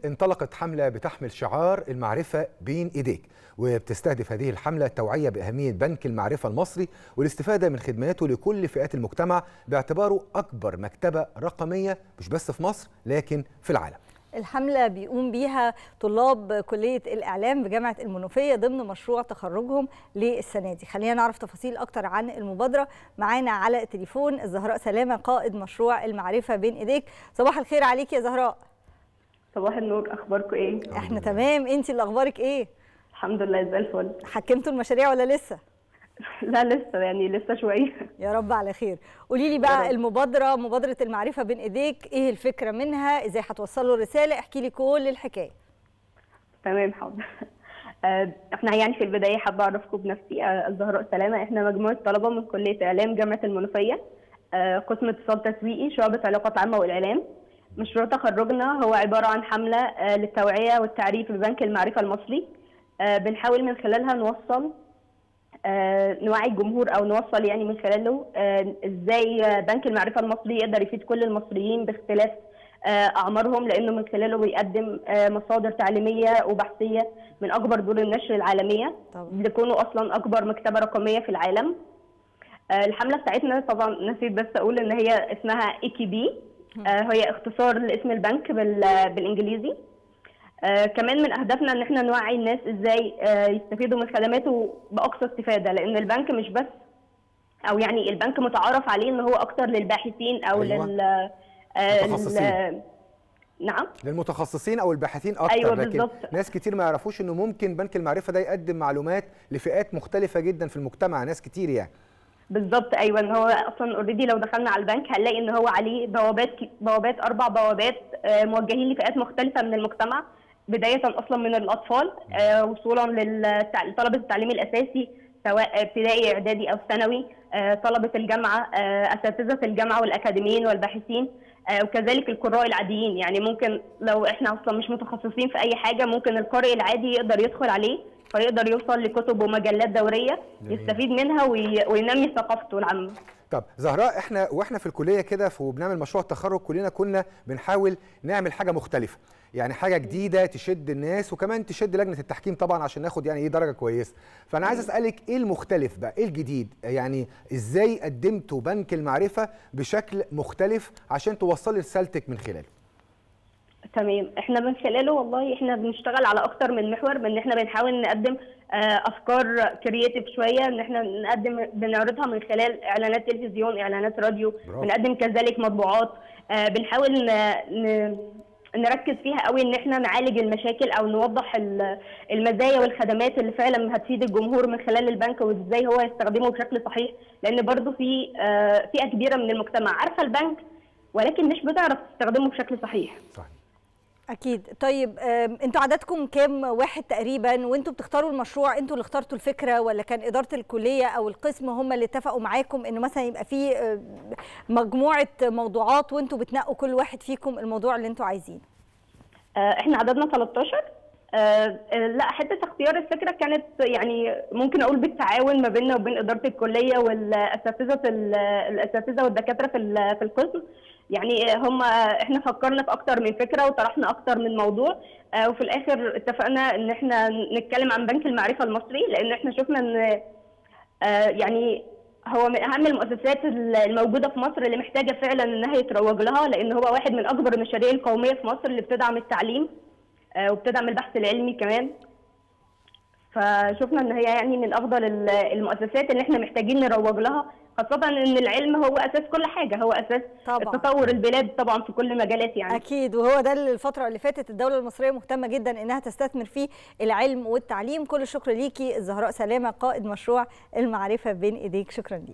انطلقت حملة بتحمل شعار المعرفة بين إيديك، وبتستهدف هذه الحملة التوعية بأهمية بنك المعرفة المصري والاستفادة من خدماته لكل فئات المجتمع باعتباره أكبر مكتبة رقمية مش بس في مصر لكن في العالم. الحملة بيقوم بيها طلاب كلية الإعلام بجامعة المنوفية ضمن مشروع تخرجهم للسنة دي. خلينا نعرف تفاصيل أكتر عن المبادرة. معانا على التليفون الزهراء سلامة قائد مشروع المعرفة بين إيديك. صباح الخير عليك يا زهراء. صباح النور، أخباركم إيه؟ إحنا تمام، أنتي اللي أخبارك إيه؟ الحمد لله زي الفل. حكمتوا المشاريع ولا لسه؟ لا لسه، يعني لسه شوية. يا رب على خير. قولي لي بقى مبادرة المعرفة بين إيديك، إيه الفكرة منها؟ إزاي هتوصلوا الرسالة؟ احكي لي كل الحكاية. تمام حاضر. احنا يعني في البداية حابة أعرفكم بنفسي. الزهراء سلامة، احنا مجموعة طلبة من كلية إعلام جامعة المنوفية، قسم اتصال تسويقي، شعبة علاقات عامة والإعلام. مشروع تخرجنا هو عبارة عن حملة للتوعية والتعريف ببنك المعرفة المصري. بنحاول من خلالها نوصل نوعي الجمهور او نوصل يعني من خلاله ازاي بنك المعرفة المصري يقدر يفيد كل المصريين باختلاف اعمارهم، لانه من خلاله بيقدم مصادر تعليميه وبحثيه من اكبر دور النشر العالميه لكونه اصلا اكبر مكتبه رقميه في العالم. الحمله بتاعتنا طبعا نسيت بس اقول ان هي اسمها EKB، هي اختصار لاسم البنك بالانجليزي. كمان من اهدافنا ان احنا نوعي الناس ازاي يستفيدوا من خدماته باقصى استفاده، لان البنك مش بس، او يعني البنك متعارف عليه ان هو اكتر للباحثين او المتخصصين. نعم، للمتخصصين او الباحثين اكتر. أيوة لكن بالزبط. ناس كتير ما يعرفوش انه ممكن بنك المعرفه ده يقدم معلومات لفئات مختلفه جدا في المجتمع، ناس كتير يعني. بالظبط، ايوه، ان هو اصلا اوريدي لو دخلنا على البنك هنلاقي ان هو عليه بوابات 4 بوابات موجهين لفئات مختلفه من المجتمع، بدايه اصلا من الاطفال وصولا لطلبه التعليم الاساسي سواء ابتدائي اعدادي او ثانوي، طلبه الجامعه، اساتذه الجامعه والاكاديميين والباحثين، وكذلك القراء العاديين. يعني ممكن لو احنا اصلا مش متخصصين في اي حاجه، ممكن القارئ العادي يقدر يدخل عليه فيقدر يوصل لكتب ومجلات دوريه يستفيد منها وينمي ثقافته العامه. طب زهراء، احنا في الكليه كده وبنعمل مشروع التخرج كلنا كنا بنحاول نعمل حاجه مختلفه، يعني حاجه جديده تشد الناس وكمان تشد لجنه التحكيم طبعا عشان ناخد يعني ايه درجه كويسه. فانا عايز اسالك ايه المختلف بقى، ايه الجديد؟ يعني ازاي قدمتوا بنك المعرفه بشكل مختلف عشان توصلي رسالتك من خلاله؟ تمام، احنا من خلاله والله احنا بنشتغل على اكتر من محور، من ان احنا بنحاول نقدم افكار كرييتيف شويه، ان احنا بنعرضها من خلال اعلانات تلفزيون، اعلانات راديو، بنقدم كذلك مطبوعات. بنحاول نركز فيها قوي ان احنا نعالج المشاكل او نوضح المزايا والخدمات اللي فعلا هتفيد الجمهور من خلال البنك وازاي هو يستخدمه بشكل صحيح، لان برضو في فئه كبيره من المجتمع عارفه البنك ولكن مش بتعرف تستخدمه بشكل صحيح. صحيح. أكيد. طيب أنتوا عددكم كام واحد تقريبا وأنتوا بتختاروا المشروع؟ أنتوا اللي اخترتوا الفكرة ولا كان إدارة الكلية أو القسم هم اللي اتفقوا معاكم إنه مثلا يبقى في مجموعة موضوعات وأنتوا بتنقوا كل واحد فيكم الموضوع اللي أنتوا عايزينه؟ إحنا عددنا 13. لا، حتة اختيار الفكرة كانت يعني ممكن أقول بالتعاون ما بيننا وبين إدارة الكلية والأساتذة والدكاترة في القسم. يعني احنا فكرنا في اكتر من فكره وطرحنا اكتر من موضوع، وفي الاخر اتفقنا ان احنا نتكلم عن بنك المعرفه المصري، لان احنا شفنا ان يعني هو من اهم المؤسسات الموجوده في مصر اللي محتاجه فعلا انها يتروج لها، لان هو واحد من اكبر المشاريع القوميه في مصر اللي بتدعم التعليم وبتدعم البحث العلمي كمان. فشفنا ان هي يعني من افضل المؤسسات اللي احنا محتاجين نروج لها، خاصة ان العلم هو اساس كل حاجة، هو اساس تطور البلاد طبعا في كل المجالات يعني. اكيد، وهو ده اللي الفترة اللي فاتت الدولة المصرية مهتمة جدا انها تستثمر فيه، العلم والتعليم. كل الشكر ليكي الزهراء سلامة قائد مشروع المعرفة بين ايديك، شكرا ليك.